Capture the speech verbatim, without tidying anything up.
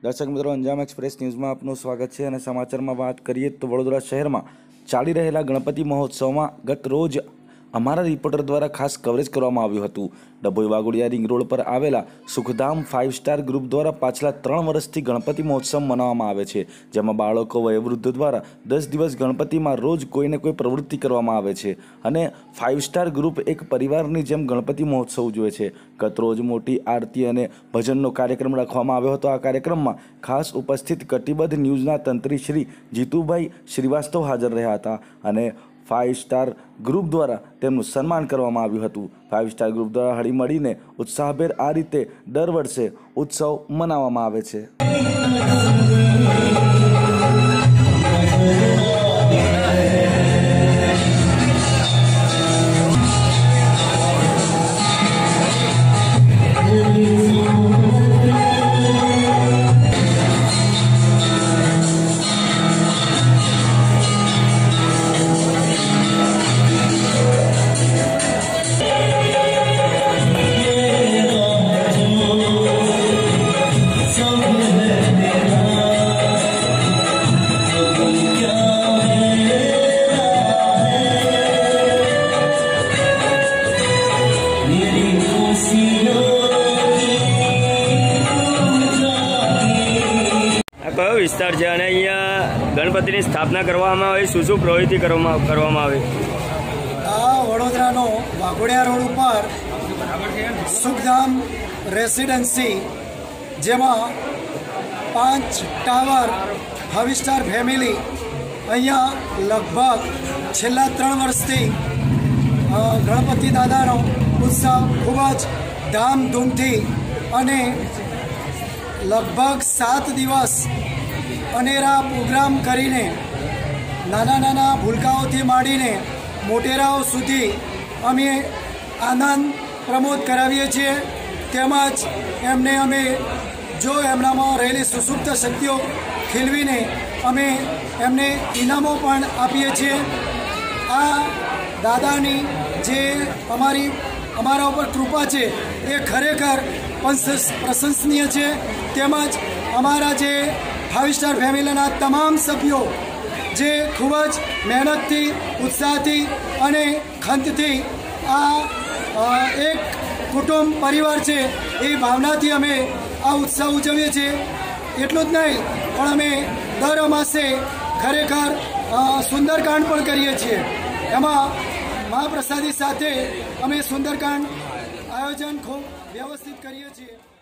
दर्शक मित्रों, अंजाम एक्सप्रेस न्यूज़ में आपનું સ્વાગત છે અને સમાચારમાં વાત કરીએ તો વડોદરા શહેરમાં ચાલી રહેલા ગણપતિ મહોત્સવમાં ગત રોજ અમારા રિપોર્ટર દ્વારા ખાસ કવરેજ કરવામાં આવ્યું હતું। ડભોઈ વાઘોડિયા રિંગ રોડ પર આવેલા સુખધામ ફાઇવ સ્ટાર ગ્રુપ દ્વારા પાછલા ત્રણ વર્ષથી ગણપતિ મહોત્સવ મનાવવામાં આવે છે, જેમાં બાળકો વયોવૃદ્ધો દ્વારા દસ દિવસ ગણપતિમાં રોજ કોઈને કોઈ પ્રવૃત્તિ કરવામાં આવે છે અને ફાઇવ સ્ટાર ગ્રુપ એક પરિવારની જેમ ગણપતિ મહોત્સવ ઉજવે છે। ગત રોજ મોટી આરતી અને ભજનનો કાર્યક્રમ રાખવામાં આવ્યો હતો। આ કાર્યક્રમમાં ખાસ ઉપસ્થિત કટિબદ્ધ ન્યૂઝના તંત્રી શ્રી જીતુભાઈ શ્રીવાસ્તવ હાજર રહ્યા હતા અને फाइव स्टार ग्रुप द्वारा तेमनुं सन्मान करवामां आव्युं हतुं। फाइव स्टार ग्रुप द्वारा हळीमळीने उत्साहभेर आ रीते दर वर्षे उत्सव मनाववामां आवे छे। कयो विस्तार है अने अहींया गणपतिनी स्थापना करवामां आवी, शुं शुं प्रवृत्ति करवामां आवी? आ वडोदरानो वाघोडिया रोड पर सुखधाम रेसिडेंसी जेमां पांच टावर फाइव स्टार फैमिली अहींया लगभग छेल्ला त्रण वर्षथी गणपति दादानो उत्सव खूब ज धामधूमथी अने लगभग सात दिवस अनेरा प्रोग्राम करीने नाना नाना भूलकाओथी मांडीने मोटेराओ सुधी अमे आनंद प्रमोद करावीए छीए। तेमज एमने अमे जो एमनामां रहेली सुसुप्त शक्तिओ खीलवीने अमे एमने इनामो पण आपीए छीए। आ दादानी जे अमारी अमारा उपर कृपा है ये खरेखर प्रशंसनीय है। तेमज अमारा जे फाइव स्टार फैमिलीना तमाम सभ्यों जे खूब ज मेहनत थी उत्साह थी अने खंत थी आ एक कुटुंब परिवार है ये भावना थी अमे आ उत्सव उजवीए छीए। एटलुं ज नहीं पण अमे दर मासे खरेखर सुंदरकांड पण करीए छीए। एमां महाप्रसादी साथे अमे सुंदरकांड आयोजन खूब व्यवस्थित करीए छीए।